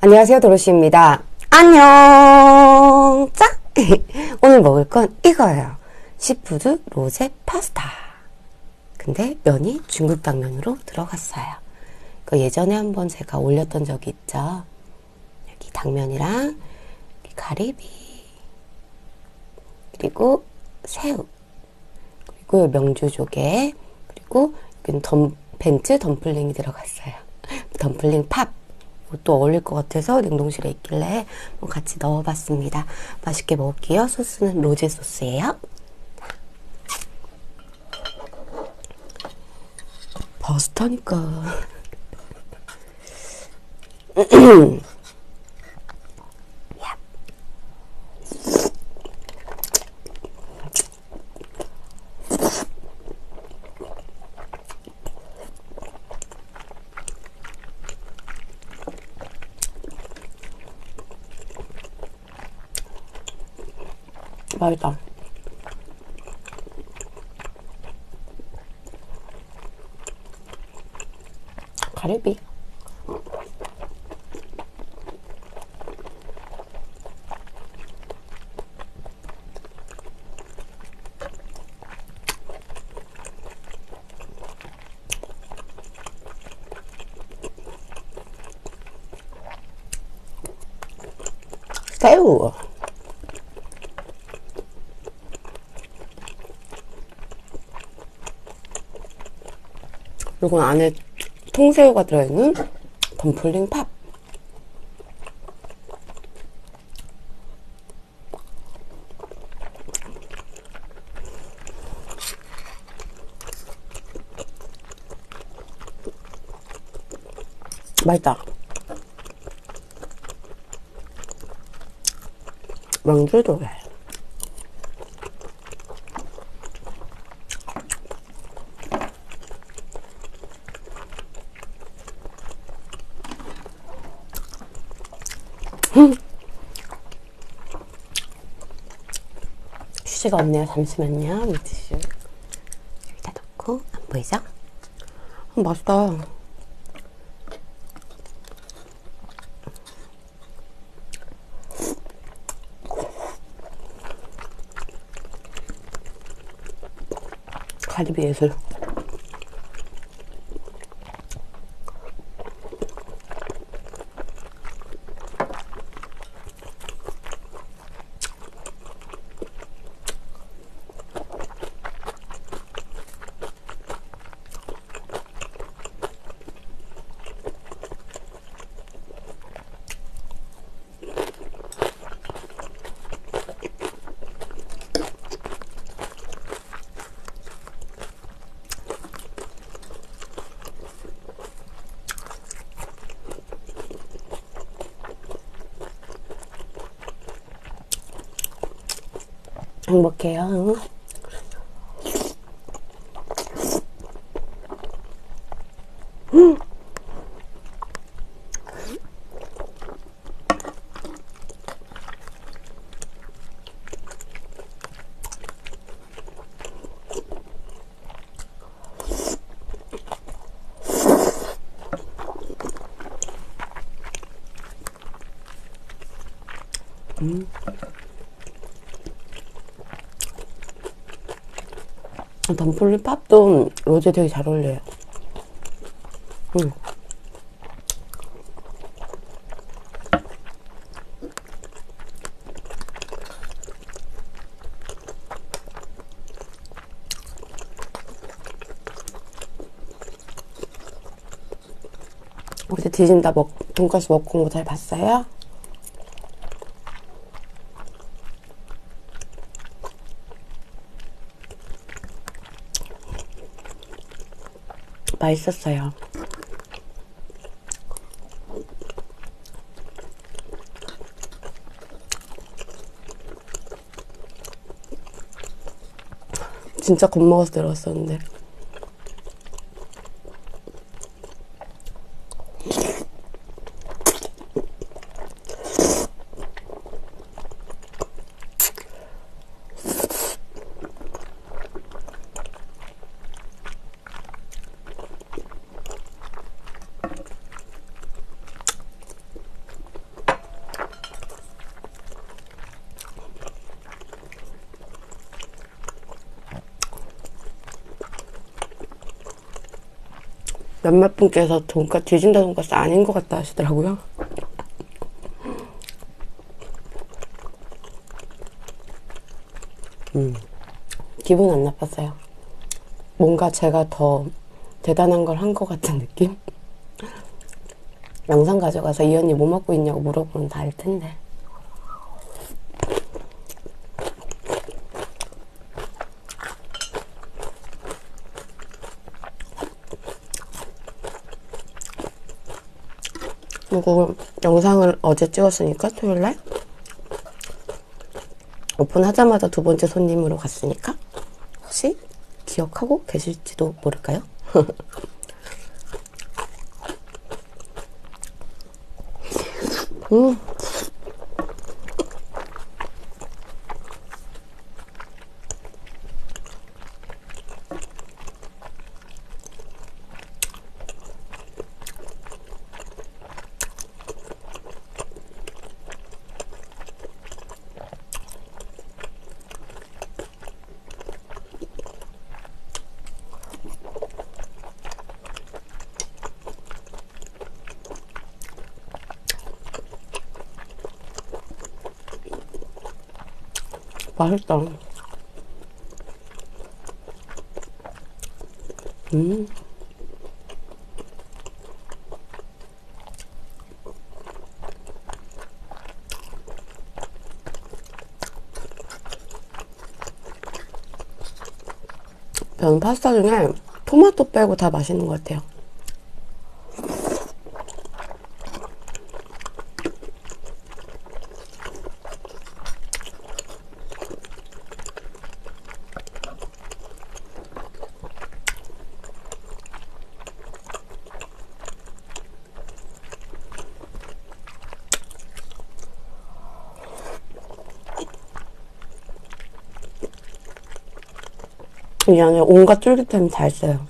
안녕하세요, 도로시입니다. 안녕! 짜! 오늘 먹을 건 이거예요. 시푸드 로제 파스타. 근데 면이 중국 당면으로 들어갔어요. 그 예전에 한번 제가 올렸던 적이 있죠. 여기 당면이랑 가리비, 그리고 새우, 그리고 명주조개, 그리고 여기는 벤츠 덤플링이 들어갔어요. 덤플링 팝. 또 어울릴 것 같아서 냉동실에 있길래 같이 넣어봤습니다. 맛있게 먹을게요. 소스는 로제 소스예요. 파스타니까. 맛있다. 가리비. 새우. 그리고 안에 통새우가 들어있는 덤플링 팝. 맛있다. 명주조개. 휴지가 없네요. 잠시만요. 물티슈 여기다 넣고. 안 보이죠? 맛있다. 가리비 예술. 행복해요. 덤플링 팝도 로제 되게 잘 어울려요. 어제 디진다 돈가스 먹고 온 거 잘 봤어요? 맛있었어요. 진짜 겁먹어서 들어갔었는데. 몇몇 분께서 디진다 돈가스 아닌 것 같다 하시더라고요. 기분 안 나빴어요. 뭔가 제가 더 대단한 걸 한 것 같은 느낌? 영상 가져가서 이 언니 뭐 먹고 있냐고 물어보면 다 알 텐데. 그리고 영상을 어제 찍었으니까 토요일날 오픈하자마자 두 번째 손님으로 갔으니까 혹시 기억하고 계실지도 모를까요? 맛있다. 저는 파스타 중에 토마토 빼고 다 맛있는 것 같아요. 이 안에 온갖 쫄깃함이 다 있어요.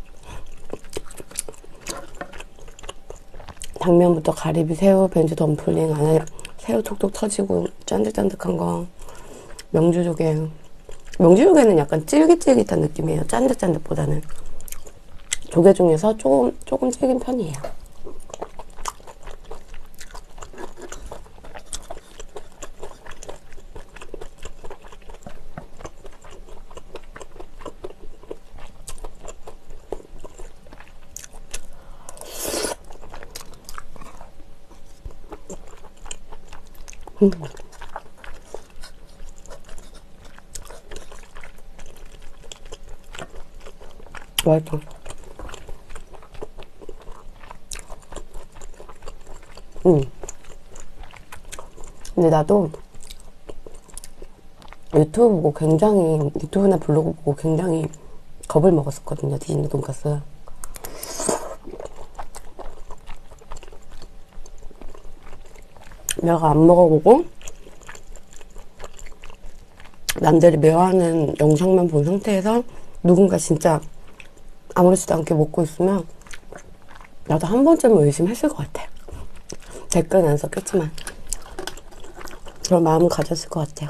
당면부터 가리비, 새우, 벤치 덤플링, 안에 새우 톡톡 터지고 짠득짠득한 거, 명주조개. 명주조개는 약간 쫄깃쫄깃한 느낌이에요. 짠득짠득보다는. 조개 중에서 조금 질긴 편이에요. 맛있다. 근데 나도 유튜브나 블로그 보고 굉장히 겁을 먹었었거든요. 디진다 돈가스. 내가 안 먹어보고 남들이 매워하는 영상만 본 상태에서 누군가 진짜 아무렇지도 않게 먹고 있으면 나도 한 번쯤은 의심했을 것 같아. 댓글은 안 썼겠지만 그런 마음을 가졌을 것 같아요.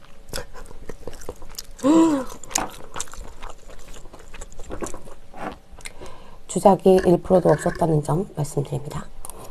주작이 1%도 없었다는 점 말씀드립니다.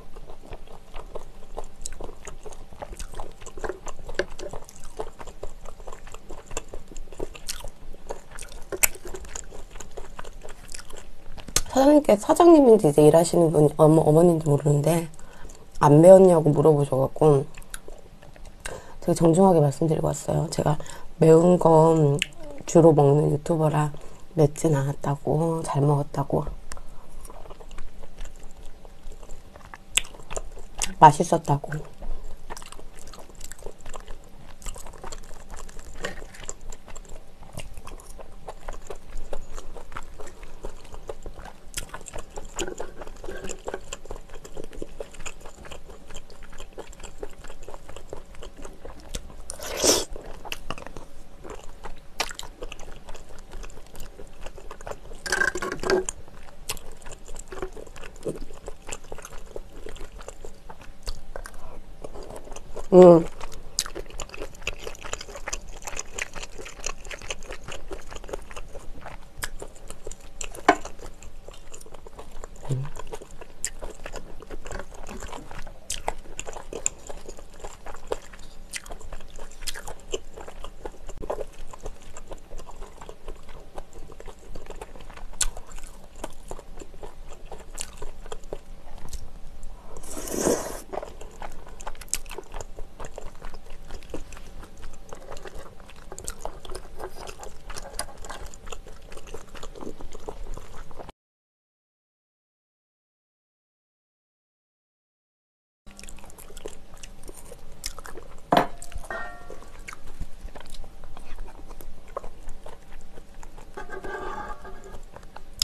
사장님인지 이제 일하시는 분, 어머니인지 모르는데, 안 매웠냐고 물어보셔갖고, 되게 정중하게 말씀드리고 왔어요. 제가 매운 거 주로 먹는 유튜버라 맵진 않았다고, 잘 먹었다고. 맛있었다고.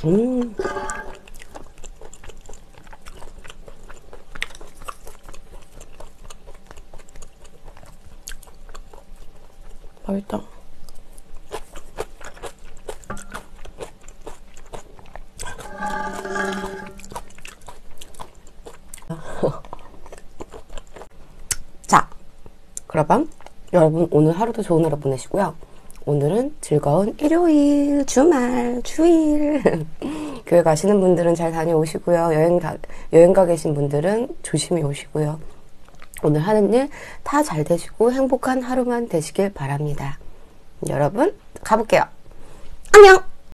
맛있다. 자, 그럼 여러분 오늘 하루도 좋은 하루 보내시고요. 오늘은 즐거운 일요일, 주말, 주일. 교회 가시는 분들은 잘 다녀오시고요. 여행 가 계신 분들은 조심히 오시고요. 오늘 하는 일 다 잘 되시고 행복한 하루만 되시길 바랍니다. 여러분, 가볼게요. 안녕!